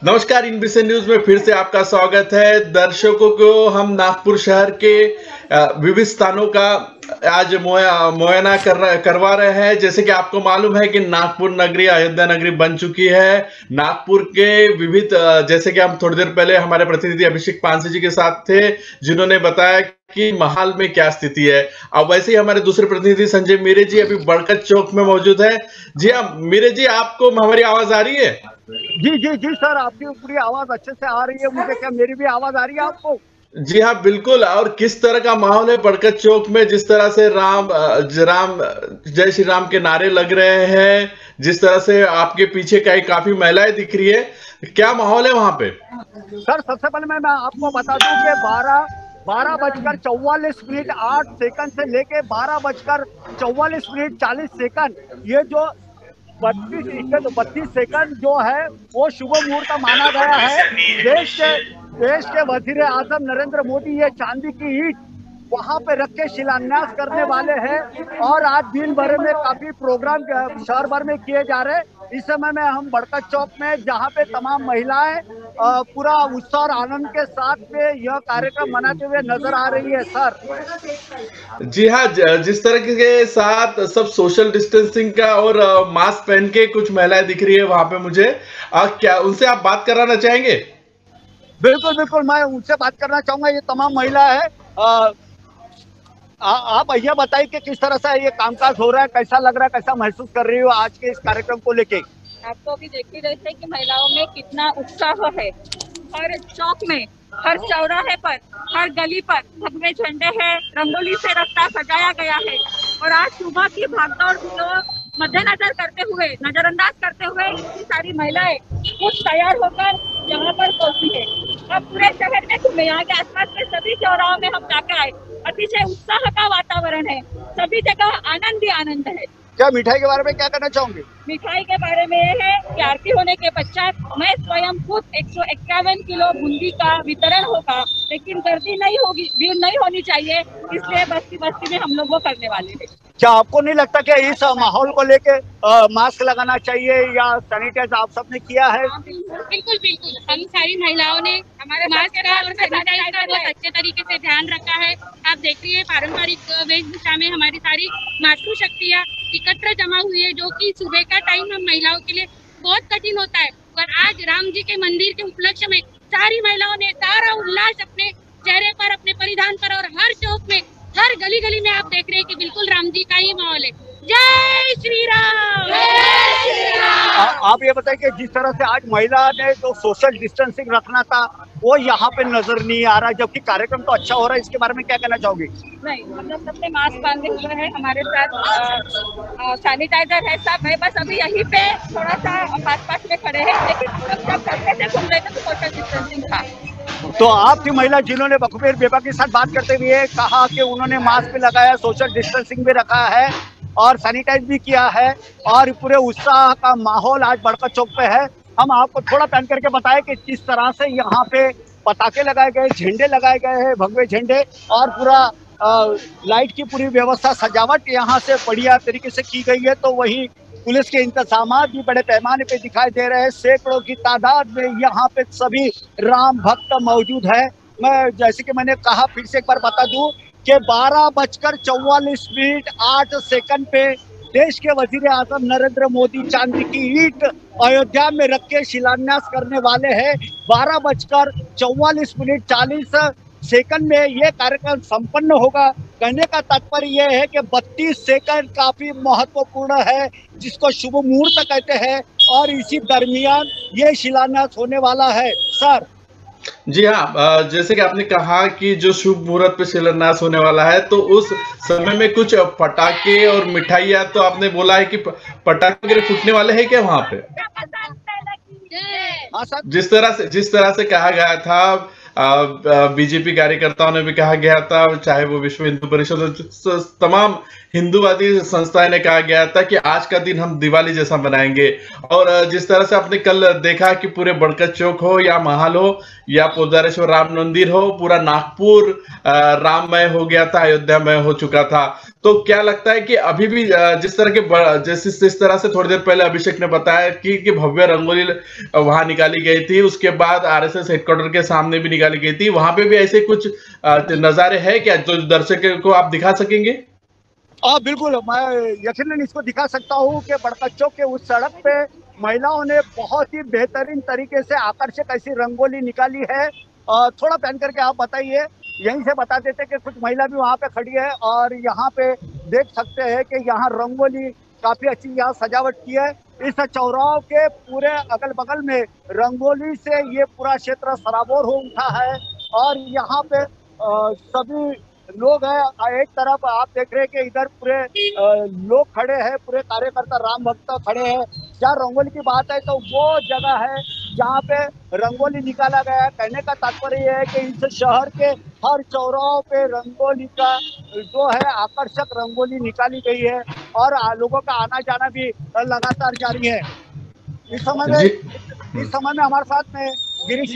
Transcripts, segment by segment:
नमस्कार, इनबीसी न्यूज में फिर से आपका स्वागत है। दर्शकों को हम नागपुर शहर के विविध स्थानों का आज मुआयना करवा रहे हैं। जैसे कि आपको मालूम है कि नागपुर नगरी अयोध्या नगरी बन चुकी है। नागपुर के विविध जैसे कि हम थोड़ी देर पहले हमारे प्रतिनिधि अभिषेक पानसे जी के साथ थे, जिन्होंने बताया कि महाल में क्या स्थिति है। अब वैसे ही हमारे दूसरे प्रतिनिधि संजय मीरे जी अभी बरकत चौक में मौजूद है। जी हाँ मीरे जी, आपको हमारी आवाज आ रही है? जी जी जी सर, आपकी पूरी आवाज अच्छे से आ रही है मुझे। क्या मेरी भी आवाज आ रही है आपको? जी हाँ बिल्कुल। और किस तरह का माहौल है बरकत चौक में, जिस तरह से राम जय श्री राम के नारे लग रहे हैं, जिस तरह से आपके पीछे काफी महिलाएं दिख रही है, क्या माहौल है वहां पे? सर सबसे पहले मैं आपको बता दूं कि 12 बजकर 44 मिनट 8 सेकंड से लेके 12 बजकर 44 मिनट 40 सेकंड, ये जो 32 सेकंड जो है वो शुभ मुहूर्त माना गया है। देश के वजीर आजम नरेंद्र मोदी ये चांदी की ईंट वहां पे रख के शिलान्यास करने वाले हैं और आज दिन भर में काफी प्रोग्राम शहर भर में किए जा रहे हैं। इस समय में हम बरकत चौक में, जहां पे तमाम महिलाएं पूरा उत्साह और आनंद के साथ में यह कार्यक्रम मनाते हुए नजर आ रही है। सर जी हाँ, जिस तरह के साथ सब सोशल डिस्टेंसिंग का और मास्क पहन के कुछ महिलाएं दिख रही है वहां पे मुझे, क्या उनसे आप बात कराना चाहेंगे? बिल्कुल बिल्कुल, मैं उनसे बात करना चाहूंगा। ये तमाम महिला है। आप भैया बताइए कि किस तरह से ये कामकाज हो रहा है, कैसा लग रहा है, कैसा महसूस कर रही हो आज के इस कार्यक्रम को लेके? आप तो अभी देख ही रहे थे कि महिलाओं में कितना उत्साह है। हर चौक में, हर चौराहे पर, हर गली पर भगवे झंडे हैं, रंगोली से रास्ता सजाया गया है। और आज सुबह की भागदौड़ को मद्देनजर करते हुए, नजरअंदाज करते हुए इतनी सारी महिलाएं खुद तैयार होकर यहाँ पर पहुंची है। अब पूरे शहर में घूमे, यहाँ के आसपास के सभी चौराहों में हम जाकर आए। अतिशय उत्साह का वातावरण है, सभी जगह आनंद ही आनंद है। क्या मिठाई के बारे में क्या कहना चाहूंगी? मिठाई के बारे में यह है कि आरती होने के पश्चात मैं स्वयं खुद 151 किलो बूंदी का वितरण होगा, लेकिन गर्दी नहीं होगी, भीड़ नहीं होनी चाहिए, इसलिए बस्ती बस्ती में हम लोग वो करने वाले हैं। क्या आपको नहीं लगता कि इस माहौल को लेके मास्क लगाना चाहिए या सैनिटाइज आप सबने किया है? बिल्कुल बिल्कुल, हम सारी महिलाओं ने हमारे मास्क का और सैनिटाइज का बहुत अच्छे तरीके से ध्यान रखा है। आप देख रही है पारंपरिक वेशभूषा में हमारी सारी मातृ शक्तियाँ एकत्र जमा हुई है, जो कि सुबह का टाइम हम महिलाओं के लिए बहुत कठिन होता है। और आज राम जी के मंदिर के उपलक्ष्य में सारी महिलाओं ने सारा उल्लास अपने चेहरे पर, अपने परिधान पर, और हर चौक में, हर गली गली में आप देख रहे हैं कि बिल्कुल राम जी का ही माहौल है। जय श्री राम, जय श्री राम। आप ये बताइए कि जिस तरह से आज महिला ने जो सोशल डिस्टेंसिंग रखना था वो यहाँ पे नजर नहीं आ रहा, जबकि कार्यक्रम तो अच्छा हो रहा है, इसके बारे में क्या कहना चाहोगे? नहीं, हम लोग सबने मास्क बांधे हुए हैं, हमारे साथ सैनिटाइजर है, सब है। बस अभी यहीं पे थोड़ा सा पास में खड़े हैं, लेकिन हम लोग जब चलते थे, घूम रहे थे तो सोशल डिस्टेंसिंग था। तो आपकी महिला जिन्होंने बखूबी बेबा के साथ बात करते हुए कहा कि उन्होंने मास्क भी लगाया, सोशल डिस्टेंसिंग भी रखा है और सैनिटाइज भी किया है और पूरे उत्साह का माहौल आज बरकत चौक पे है। हम आपको थोड़ा पहन करके बताएं कि किस तरह से यहाँ पे पटाखे लगाए गए, झंडे लगाए गए हैं, भगवे झंडे, और पूरा लाइट की पूरी व्यवस्था, सजावट यहाँ से बढ़िया तरीके से की गई है। तो वही पुलिस के इंतजाम भी बड़े पैमाने पे दिखाई दे रहे हैं। सैकड़ों की तादाद में यहाँ पे सभी राम भक्त मौजूद है। मैं जैसे कि मैंने कहा, फिर से एक बार बता दूं कि 12 बजकर 44 मिनट 8 सेकंड पे देश के वजीर आजम नरेंद्र मोदी चांदी की ईंट अयोध्या में रख के शिलान्यास करने वाले हैं। 12 बजकर 44 मिनट 40 सेकंड में ये कार्यक्रम संपन्न होगा। कहने का तात्पर्य यह है कि 32 सेकंड काफी महत्वपूर्ण है, जिसको शुभ मुहूर्त कहते हैं, और इसी दरमियान ये शिलान्यास होने वाला है। सर जी हाँ, जैसे कि आपने कहा कि जो शुभ मुहूर्त पे शिलान्यास होने वाला है, तो उस समय में कुछ पटाखे और मिठाइयाँ, तो आपने बोला है कि पटाखे वगैरह फूटने वाले हैं क्या वहां पे? जिस तरह से कहा गया था, बीजेपी कार्यकर्ताओं ने भी कहा गया था, चाहे वो विश्व हिंदू परिषद, तमाम हिंदूवादी संस्थाएं ने कहा गया था कि आज का दिन हम दिवाली जैसा मनाएंगे। और जिस तरह से आपने कल देखा कि पूरे बरकत चौक हो या महाल हो या पोदारेश्वर राम मंदिर हो, पूरा नागपुर राममय हो गया था, अयोध्यामय हो चुका था। तो क्या लगता है कि अभी भी जिस तरह के जिस तरह से थोड़ी देर पहले अभिषेक ने बताया कि भव्य रंगोली वहां निकाली गई थी, उसके बाद आरएसएस हेडक्वार्टर के सामने भी निकाली गई थी, वहां पे भी ऐसे कुछ नजारे हैं क्या जो दर्शकों को आप दिखा सकेंगे? बिल्कुल, मैं यकीनन इसको दिखा सकता हूँ कि बड़कच्चों के उस सड़क पे महिलाओं ने बहुत ही बेहतरीन तरीके से आकर्षक ऐसी रंगोली निकाली है। थोड़ा पहन करके आप बताइए, यहीं से बता देते कि कुछ महिला भी वहाँ पे खड़ी है और यहाँ पे देख सकते हैं कि यहाँ रंगोली काफी अच्छी यहाँ सजावट की है। इस चौराहों के पूरे अगल बगल में रंगोली से ये पूरा क्षेत्र सराबोर हो उठा है और यहाँ पे सभी लोग हैं। एक तरफ आप देख रहे हैं कि इधर पूरे लोग खड़े हैं, पूरे कार्यकर्ता राम भक्त खड़े हैं। जहाँ रंगोली की बात है तो वो जगह है जहाँ पे रंगोली निकाला गया है। कहने का तात्पर्य है कि इस शहर के हर चौराहों पे रंगोली का जो है आकर्षक रंगोली निकाली गई है और लोगों का आना जाना भी लगातार जारी है। इस समय में हमारे साथ में गिरीश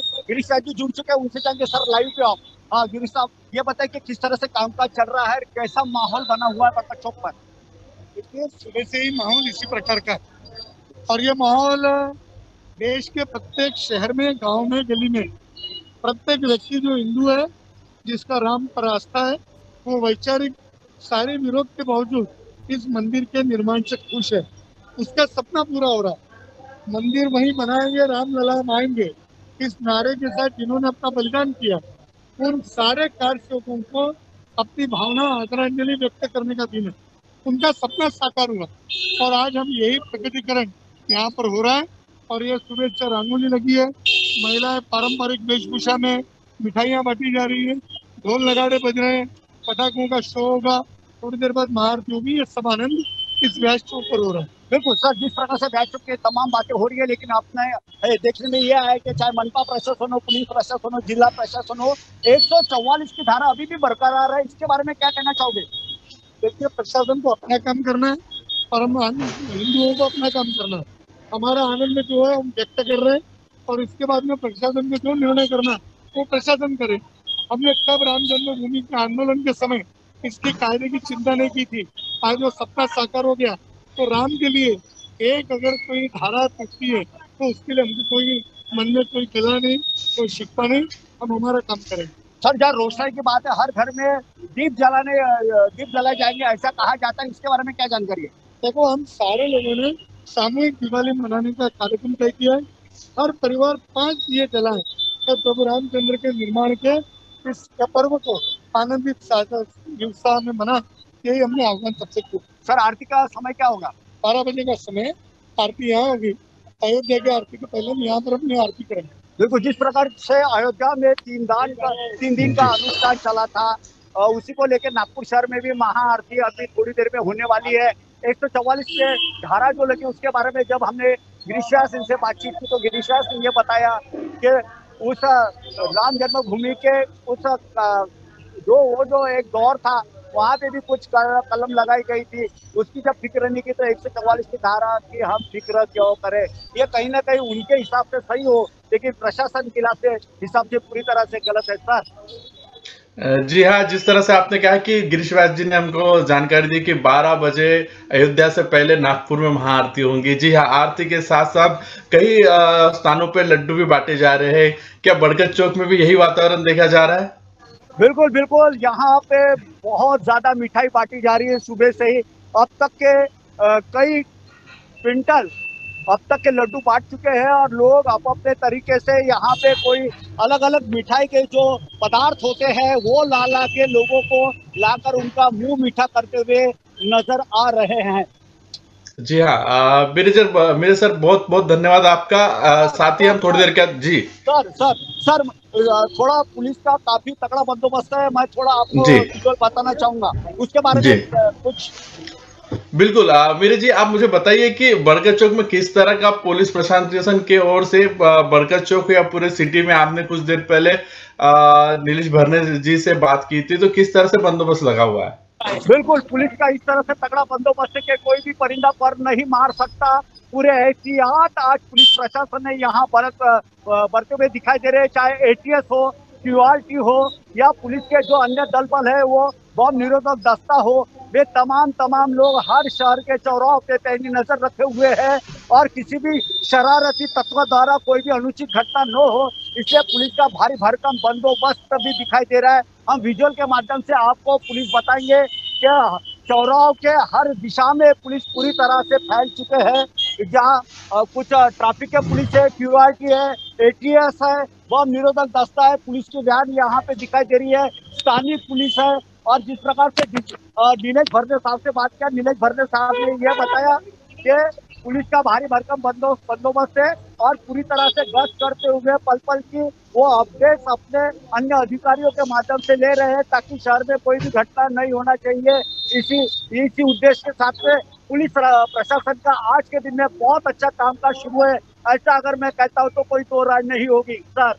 जी जुड़ चुके हैं, उनसे जाएंगे। सर लाइव पे आप। हाँ गिरीश साहब, ये बताइए कि किस तरह से कामकाज चल रहा है, कैसा माहौल बना हुआ है बरकत चौक पर? देखिए, सुबह से ही माहौल इसी प्रकार का है और ये माहौल देश के प्रत्येक शहर में, गांव में, गली में प्रत्येक व्यक्ति जो हिंदू है, जिसका राम पर आस्था है, वो वैचारिक सारे विरोध के बावजूद इस मंदिर के निर्माण से खुश है। उसका सपना पूरा हो रहा है। मंदिर वहीं बनाएंगे, रामलला आएंगे, इस नारे के साथ जिन्होंने अपना बलिदान किया, उन सारे कार्यसेवकों को अपनी भावना आदरांजलि व्यक्त करने का दिन है। उनका सपना साकार हुआ और आज हम यही प्रकटीकरण यहाँ पर हो रहा है। और ये सुबह से रंगोली लगी है, महिलाएं पारंपरिक वेशभूषा में मिठाइयाँ बांटी जा रही है, ढोल नगाड़े बज रहे हैं, पटाखों का शो होगा, थोड़ी देर बाद महाआरती होगी। ये सब आनंद इस व्यास चौक पर हो रहा है। बिल्कुल सर, जिस प्रकार से व्यास चौक की तमाम बातें हो रही है, लेकिन आपने देखने में यह है कि चाहे मनपा प्रशासन हो, पुलिस प्रशासन हो, जिला प्रशासन हो, 144 की धारा अभी भी बरकरार है। इसके बारे में क्या कहना चाहोगे? देखिए, प्रशासन को अपना काम करना है और हम हिंदुओं को अपना काम करना है। हमारा आनंद जो है हम व्यक्त कर रहे हैं और इसके बाद में प्रशासन को जो निर्णय करना वो प्रशासन करे। हमने कब राम जन्मभूमि के आंदोलन के समय इसके कायदे की चिंता नहीं की थी। आज वो सपना साकार हो गया। तो राम के लिए एक अगर कोई धारा टूटती है तो उसके लिए हमको कोई मन में कोई गिला नहीं, कोई शिकवा नहीं, हम हमारा काम करेंगे। सर, जहाँ रोशनाई की बात है, हर घर में दीप जलाए जाएंगे ऐसा कहा जाता है, इसके बारे में क्या जानकारी है? देखो, हम सारे लोगों ने सामूहिक दिवाली मनाने का कार्यक्रम तय किया है। हर परिवार 5 दिए जलाए तो प्रभु रामचंद्र के निर्माण के इस पर्व को आनंदित उत्साह में मना, यही हमने आह्वान सबसे किया। सर, आरती का समय क्या होगा? 12 बजे का समय आरती यहाँ होगी। अयोध्या की आरती के पहले हम यहाँ पर अपनी आरती करेंगे। बिल्कुल, जिस प्रकार से अयोध्या में 3 दिन का अनुष्ठान चला था, उसी को लेकर नागपुर शहर में भी महाआरती अभी थोड़ी देर में होने वाली है। 144 के धारा जो लगी उसके बारे में जब हमने गिरीश सिंह से बातचीत की तो गिरीश सिंह ये बताया कि उस राम जन्मभूमि के उस जो एक दौर था वहाँ पे भी कुछ कलम लगाई गई थी, उसकी जब फिक्र नहीं की तो 144 की धारा की हम फिक्र क्यों करें। ये कहीं ना कहीं उनके हिसाब से सही हो, लेकिन प्रशासन के हिसाब से पूरी तरह से गलत है। सर जी हाँ, जिस तरह से आपने कहा कि गिरीश व्यास जी ने हमको जानकारी दी कि 12 बजे अयोध्या से पहले नागपुर में महाआरती होंगी। जी हाँ, आरती के साथ साथ कई स्थानों पे लड्डू भी बांटे जा रहे हैं। क्या बरकत चौक में भी यही वातावरण देखा जा रहा है? बिल्कुल बिल्कुल, यहाँ पे बहुत ज्यादा मिठाई बांटी जा रही है सुबह से ही। अब तक के कई क्विंटल अब तक के लड्डू बांट चुके हैं और लोग अपने तरीके से यहाँ पे कोई अलग अलग मिठाई के जो पदार्थ होते हैं वो ला के लोगों को लाकर उनका मुंह मीठा करते हुए नजर आ रहे हैं। जी हाँ, मेरे सर बहुत बहुत धन्यवाद आपका। साथ ही हम थोड़ी देर के जी सर थोड़ा पुलिस का काफी तगड़ा बंदोबस्त है। मैं थोड़ा आपको बताना चाहूंगा उसके बारे में कुछ। बिल्कुल मेरे जी, आप मुझे बताइए कि बरकत चौक में किस तरह का पुलिस प्रशासन के ओर से बरकत चौक या पूरे सिटी में, आपने कुछ देर पहले नीलेश भरने जी से बात की थी, तो किस तरह से बंदोबस्त लगा हुआ है? बिल्कुल, पुलिस का इस तरह से तगड़ा बंदोबस्त है कि कोई भी परिंदा पर नहीं मार सकता। पूरे एहतियात आज पुलिस प्रशासन ने यहाँ बरते हुए दिखाई दे रहे हैं, चाहे एटीएस हो, क्यूआरटी हो या पुलिस के जो अन्य दल बल है, वो बम निरोधक दस्ता हो, वे तमाम लोग हर शहर के चौराहों पे पैनी नजर रखे हुए हैं और किसी भी शरारती तत्व द्वारा कोई भी अनुचित घटना न हो, इसलिए पुलिस का भारी भरकम बंदोबस्त भी दिखाई दे रहा है। हम विजुअल के माध्यम से आपको पुलिस बताएंगे कि चौराहों के हर दिशा में पुलिस पूरी तरह से फैल चुके हैं। जहाँ कुछ ट्रैफिक के पुलिस है, क्यूआरटी है, एटीएस है, बम निरोधक दस्ता है, पुलिस की वैन यहाँ पे दिखाई दे रही है, स्थानीय पुलिस है। और जिस प्रकार से नीलेश भरने साहब से बात किया, नीलेश भरने साहब ने यह बताया कि पुलिस का भारी भरकम बंदोबस्त है और पूरी तरह से गश्त करते हुए पल पल की वो अपडेट्स अपने अन्य अधिकारियों के माध्यम से ले रहे हैं ताकि शहर में कोई भी घटना नहीं होना चाहिए। इसी उद्देश्य के साथ में पुलिस प्रशासन का आज के दिन में बहुत अच्छा कामकाज शुरू है। ऐसा अगर मैं कहता हूँ तो कोई तो राय नहीं होगी। सर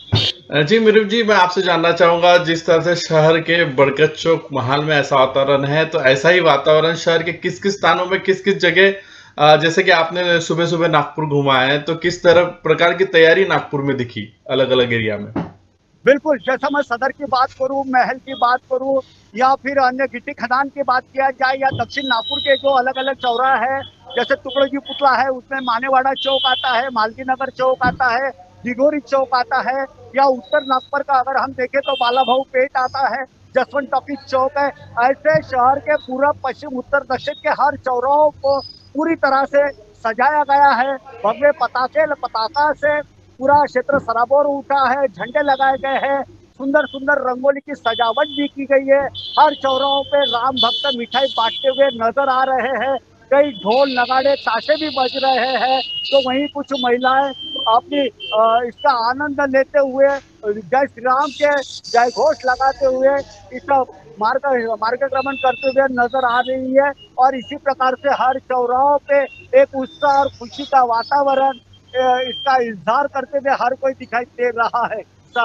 जी मीरू जी, मैं आपसे जानना चाहूंगा, जिस तरह से शहर के बरगद चौक महाल में ऐसा वातावरण है, तो ऐसा ही वातावरण शहर के किस किस स्थानों में, किस किस जगह, जैसे कि आपने सुबह सुबह नागपुर घुमा है, तो किस तरह प्रकार की तैयारी नागपुर में दिखी अलग अलग एरिया में? बिल्कुल, जैसा मैं सदर की बात करूं, महल की बात करूं या फिर अन्य गिट्टी खदान की बात किया जाए या दक्षिण नागपुर के जो अलग अलग चौराहे है, जैसे टुकड़ों पुतला है, उसमें मानेवाड़ा चौक आता है, मालती नगर चौक आता है, दिगोरी चौक आता है, या उत्तर नागपुर का अगर हम देखें तो बालाभाऊ पेट आता है, जसवंत टॉकीज चौक है। ऐसे शहर के पूर्व पश्चिम उत्तर दक्षिण के हर चौराहों को पूरी तरह से सजाया गया है। भव्य पताका से पूरा क्षेत्र सराबोर उठा है, झंडे लगाए गए हैं, सुंदर सुंदर रंगोली की सजावट भी की गई है। हर चौराहों पे राम भक्त मिठाई बांटते हुए नजर आ रहे हैं। कई ढोल नगाड़े ताशे भी बज रहे हैं, तो वहीं कुछ महिलाएं अपनी इसका आनंद लेते हुए जय श्री राम के जय घोष लगाते हुए इसका मार्गक्रमण करते हुए नजर आ रही है। और इसी प्रकार से हर चौराहों पे एक उत्साह और खुशी का वातावरण इसका इजहार करते हुए हर कोई दिखाई दे रहा है। सर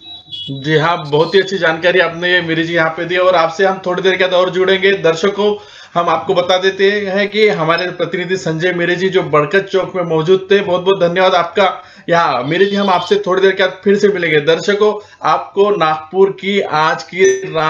जी हाँ, बहुत ही अच्छी जानकारी आपने ये मीरू जी यहाँ पे दी, और आपसे हम थोड़ी देर के बाद और जुड़ेंगे। दर्शकों, हम आपको बता देते हैं कि हमारे प्रतिनिधि संजय मीरू जी जो बरगद चौक में मौजूद थे, बहुत बहुत धन्यवाद आपका। यहाँ मीरू जी, हम आपसे थोड़ी देर के बाद फिर से मिलेंगे। दर्शकों, आपको नागपुर की आज की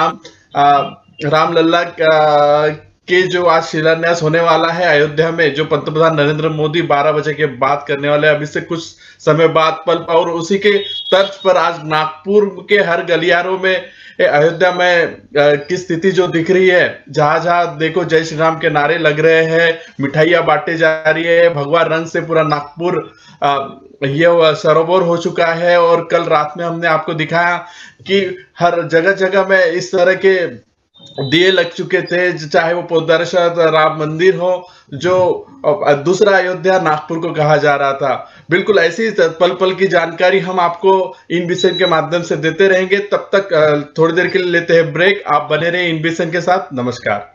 रामलला के जो आज शिलान्यास होने वाला है अयोध्या में, जो पंतप्रधान नरेंद्र मोदी 12 बजे के बाद करने वाले हैं, अभी से कुछ समय बाद पल, और उसी के तर्ज पर आज नागपुर के हर गलियारों में अयोध्या में की स्थिति जो दिख रही है, जहां जहां देखो जय श्री राम के नारे लग रहे हैं, मिठाइयां बांटे जा रही है, भगवा रंग से पूरा नागपुर ये सरोवर हो चुका है। और कल रात में हमने आपको दिखाया कि हर जगह जगह में इस तरह के दिए लग चुके थे, चाहे वो पोदारेश्वर राम मंदिर हो, जो दूसरा अयोध्या नागपुर को कहा जा रहा था। बिल्कुल ऐसी पल पल की जानकारी हम आपको इन विषय के माध्यम से देते रहेंगे। तब तक थोड़ी देर के लिए लेते हैं ब्रेक। आप बने रहे इन विषय के साथ। नमस्कार।